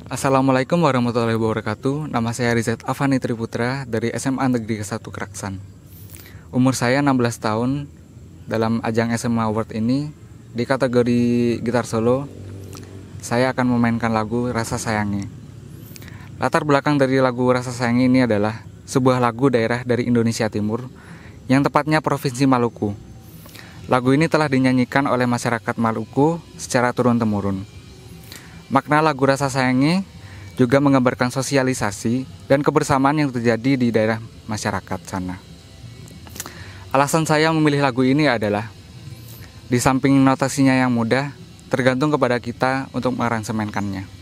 Assalamualaikum warahmatullahi wabarakatuh. Nama saya Rizat Afani Triputra dari SMA Negeri ke-1 Keraksan. Umur saya 16 tahun. Dalam ajang SMA Award ini, di kategori gitar solo, saya akan memainkan lagu Rasa Sayangi. Latar belakang dari lagu Rasa Sayangi ini adalah sebuah lagu daerah dari Indonesia Timur, yang tepatnya Provinsi Maluku. Lagu ini telah dinyanyikan oleh masyarakat Maluku secara turun-temurun. Makna lagu Rasa Sayangi juga menggambarkan sosialisasi dan kebersamaan yang terjadi di daerah masyarakat sana. Alasan saya memilih lagu ini adalah, di samping notasinya yang mudah, tergantung kepada kita untuk mengaransemenkannya.